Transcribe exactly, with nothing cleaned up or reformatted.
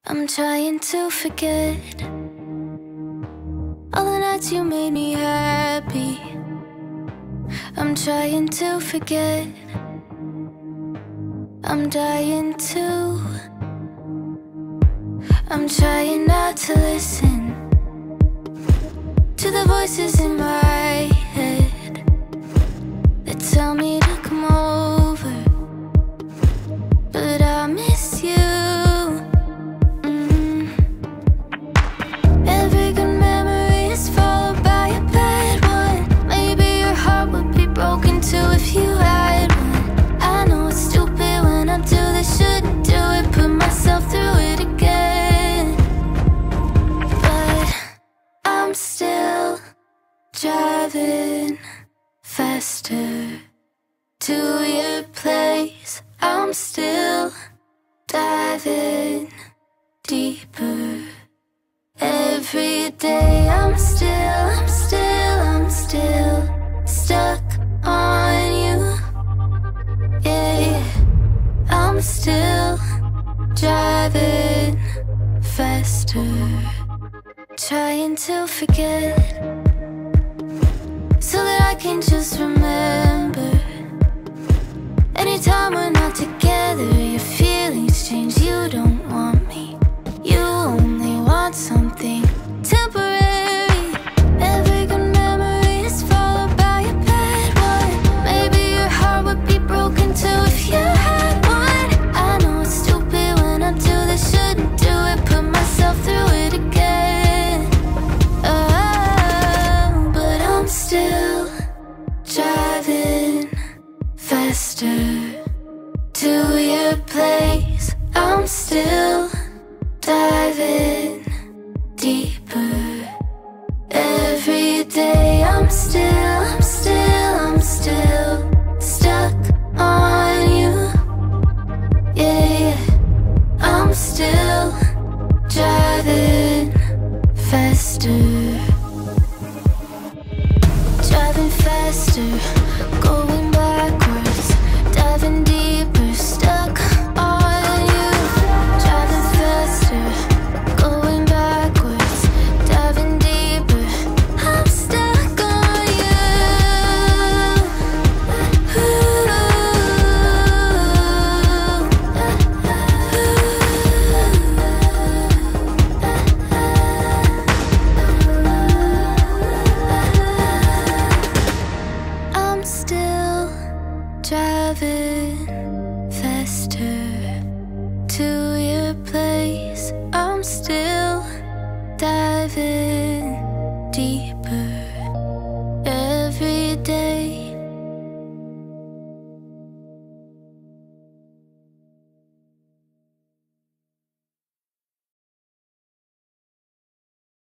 I'm trying to forget all the nights you made me happy. I'm trying to forget. I'm dying to. I'm trying not to listen to the voices in my head that tell me to come over, but I miss you. If you had one, I know it's stupid when I do this, shouldn't do it, put myself through it again. But I'm still driving faster to your place. I'm still diving deeper every day. I'm still, I'm still, I'm still stuck on you, yeah. I'm still driving faster, trying to forget, so that I can just remember. Anytime we're not together, your feelings change. You don't want me, you only want something temporary. If you had one, I know it's stupid when I do this, shouldn't do it, put myself through it again. Oh, but I'm still driving faster to your place. I'm still diving deeper every day. I'm still, I'm still, I'm still stuck on you, yeah. I'm still driving faster, driving faster, going backwards, diving deeper, stuck on you. Driving faster, going backwards, diving deeper, I'm stuck on you. I'm still driving faster to your place. I'm still diving deeper.